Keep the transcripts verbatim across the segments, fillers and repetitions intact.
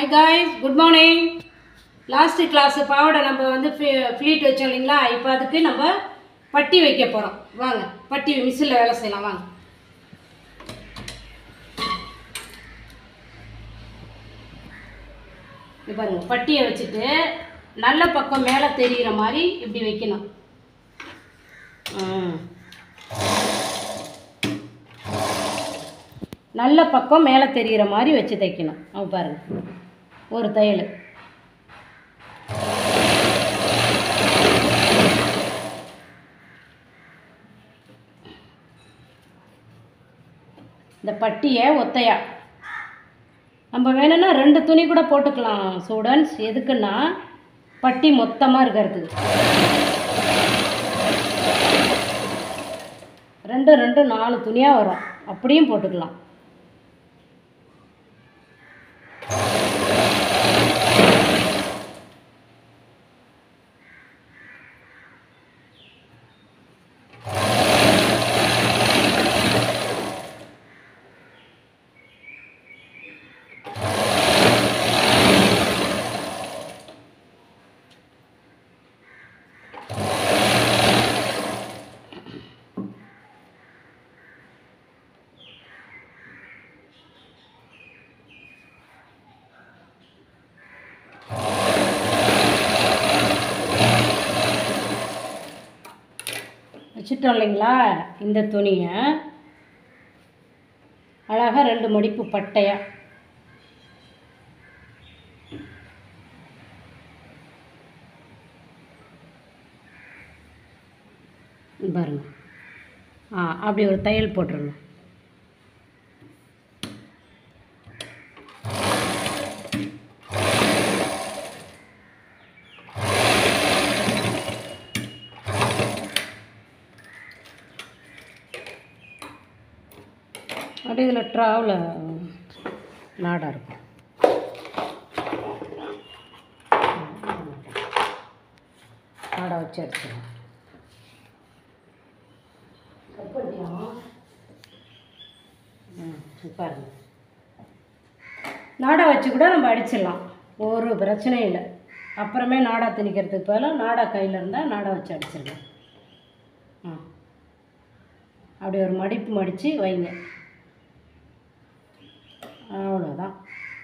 Hi guys, good morning. Last class பாவாடை நம்ம வந்து ஃப்ளீட் வச்சோம் இல்லைங்களா? இப்போ அதுக்கு நம்ம பட்டி வைக்க போகிறோம். வாங்க பட்டி மிஷினில் வேலை செய்யலாம் வாங்க. இது பாருங்க, பட்டியை வச்சுட்டு நல்ல பக்கம் மேலே தெரிகிற மாதிரி இப்படி வைக்கணும். நல்ல பக்கம் மேலே தெரிகிற மாதிரி வச்சு தைக்கணும். அவங்க பாருங்கள், ஒரு தையல். இந்த பட்டியை ஒத்தையா நம்ம வேணும்னா ரெண்டு துணி கூட போட்டுக்கலாம் ஸ்டூடெண்ட்ஸ். எதுக்குன்னா பட்டி மொத்தமாக இருக்கிறதுக்கு ரெண்டு ரெண்டு நாலு துணியாக வரும், அப்படியும் போட்டுக்கலாம். வச்சுட்டோம் இல்லைங்களா? இந்த துணியை அழகாக ரெண்டு மடிப்பு பட்டையா பாருங்க. ஆ அப்படி ஒரு தையல் போட்டுருங்க. அப்படியே இதில் ட்ராவில் நாடாக இருக்கும். நாடா வச்சு அடிச்சிடலாம். ம் பாருங்க, நாடா வச்சு கூட நம்ம அடிச்சிடலாம், ஒரு பிரச்சனையும் இல்லை. அப்புறமே நாடா திணிக்கிறதுக்கு பதிலாக நாடா கையில் இருந்தால் நாடா வச்சு அடிச்சிடலாம். ஆ அப்படி ஒரு மடிப்பு மடித்து வைங்க, அவ்வளோதான்.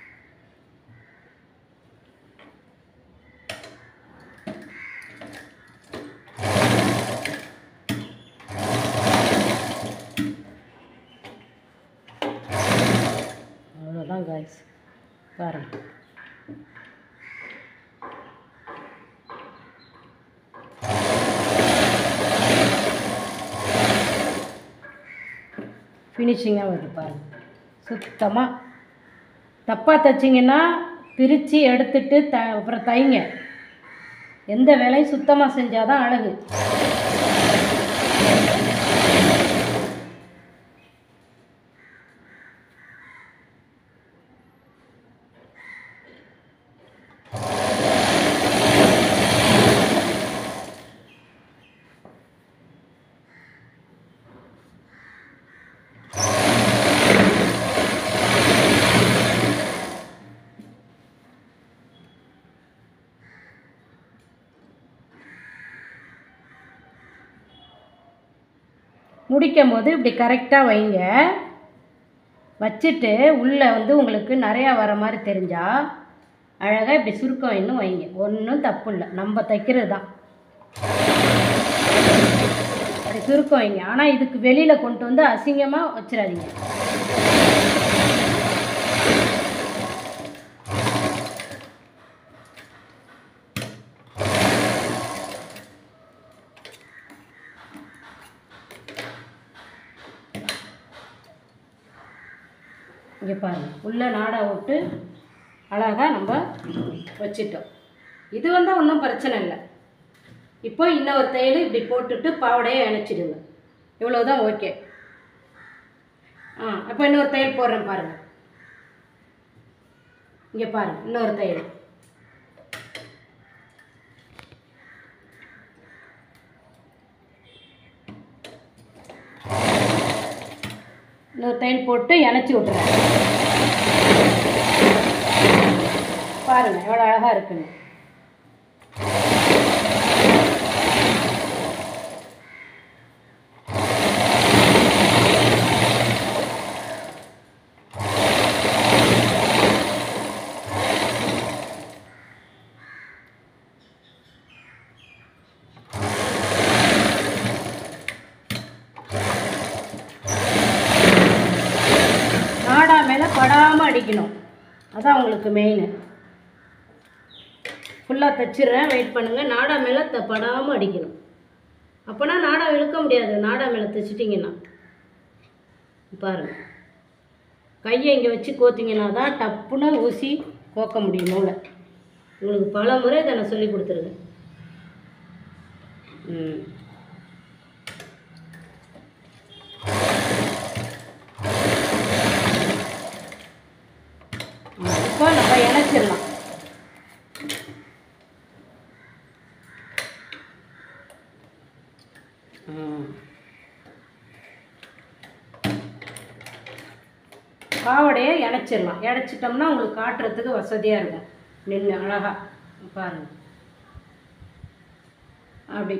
அவ்வளோதான் காய்ஸ், பாருங்க. ஃபினிஷிங்காக வருது பாருங்க. சுத்தமாக தப்பாக தைச்சிங்கன்னா பிரித்து எடுத்துட்டு த அப்புறம் தைங்க. எந்த வேலையும் சுத்தமாக செஞ்சால் தான் அழகு. முடிக்கும் போது இப்படி கரெக்டாக வைங்க. வச்சுட்டு உள்ளே வந்து உங்களுக்கு நிறையா வர மாதிரி தெரிஞ்சால் அழகாக இப்படி சுருக்கம் இன்னும் வைங்க. ஒன்றும் தப்பு இல்லை, நம்ம தைக்கிறது தான். அப்படி சுருக்கம் வைங்க. ஆனால் இதுக்கு வெளியில் கொண்டு வந்து அசிங்கமாக வச்சிடாதீங்க. இங்கே பாருங்கள், உள்ளே நாடா விட்டு அழகாக நம்ம வச்சிட்டோம். இது வந்தால் ஒன்றும் பிரச்சனை இல்லை. இப்போ இன்னொரு தையல் இப்படி போட்டுட்டு பாவடையை இணைச்சிடுங்க. இவ்வளோதான், ஓகே. ஆ அப்போ இன்னொரு தையல் போடுறேன் பாருங்கள். இங்கே பாருங்கள், இன்னொரு தையல். இன்னொரு தையல் போட்டு இணைச்சி விட்டுறேன். பாருங்கள் எவ்வளோ அழகாக இருக்குன்னு. நாடா மேலே படாமல் அடிக்கணும், அதான் உங்களுக்கு மெயின். ஃபுல்லாக தைச்சிடுறேன், வெயிட் பண்ணுங்கள். நாடா மேலே த படாமல் அடிக்கணும், அப்போனா நாடா இழுக்க முடியாது. நாடா மேலே தைச்சிட்டிங்கன்னா பாருங்கள், கையை இங்கே வச்சு கோத்திங்கன்னா தான் டப்புன்னு ஊசி கோக்க முடியும் நூலை. உங்களுக்கு பல முறை இதை நான் சொல்லி கொடுத்துருக்கேன். ம் இப்போ நம்ம இணைச்சிடலாம். பாவடையை இணைச்சிடலாம். இணைச்சிட்டோம்னா உங்களுக்கு காட்டுறதுக்கு வசதியாக இருக்கும். நின்று அழகாக பாருங்கள், அப்படி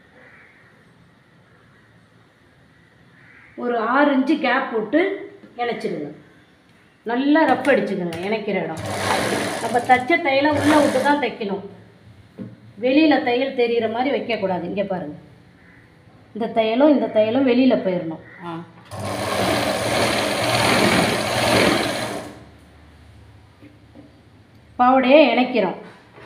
ஒரு ஆறு இன்ச்சு கேப் விட்டு இணைச்சிடுங்க. நல்லா ரஃப் அடிச்சுக்கோங்க இணைக்கிற இடம். நம்ம தைச்ச தையலை உள்ளே விட்டு தான் தைக்கணும், வெளியில் தையல் தெரிகிற மாதிரி வைக்கக்கூடாது. இங்கே பாருங்கள், இந்த தையலும் இந்த தையலும் வெளியில் போயிடணும். ஆ பாவடையை இணைக்கிறோம்.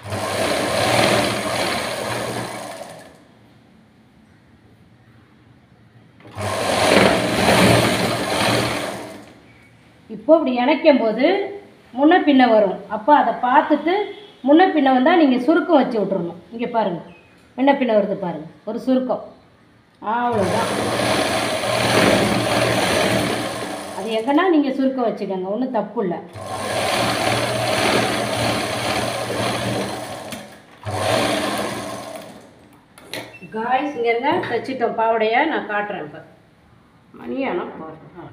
இப்போ இப்படி இணைக்கும் போது முன்ன பின்ன வரும். அப்போ அதை பார்த்துட்டு முன்ன பின்ன வந்தால் நீங்கள் சுருக்கம் வச்சு விட்றணும். இங்கே பாருங்கள், முன்ன பின்ன வருது பாருங்கள், ஒரு சுருக்கம், அவ்வளோதான். அது எங்கன்னா நீங்கள் சுருக்கம் வச்சுக்கோங்க, ஒன்றும் தப்பு இல்லை. காய்ஸ் இங்கே இருங்க, தைச்சிட்டோம் பாவடையை. நான் காட்டுறேன். இப்போ மணியானா போகிறேன்.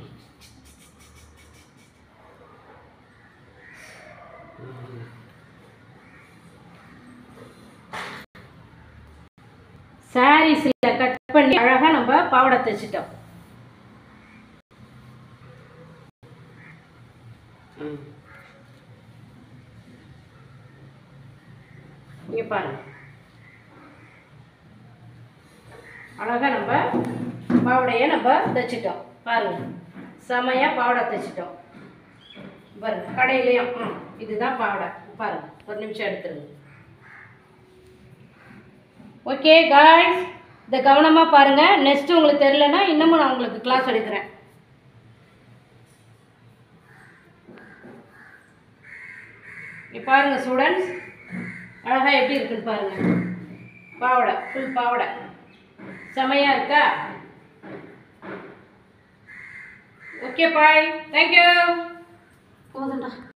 சாரீஸில் கட் பண்ணி அழகாக நம்ம பாவடை தைச்சிட்டோம். இங்கே பாருங்க, அழகாக நம்ம பாவடையை நம்ம தைச்சிட்டோம். பாருங்கள், செமையாக பாவடை தைச்சிட்டோம் பாருங்கள். கடையிலையும் இதுதான் பாவடை. பாருங்கள், ஒரு நிமிஷம் எடுத்துருங்க. ஓகே காய்ஸ், இதை கவனமாக பாருங்கள். நெக்ஸ்ட்டு உங்களுக்கு தெரியலன்னா இன்னமும் நான் உங்களுக்கு கிளாஸ் எடுக்கிறேன். இப்போ பாருங்கள் ஸ்டூடெண்ட்ஸ், அழகாக எப்படி இருக்குன்னு பாருங்கள். பாவடை, ஃபுல் பாவடை செமையாக இருக்கா? Okay bye, thank you. போதும்டா.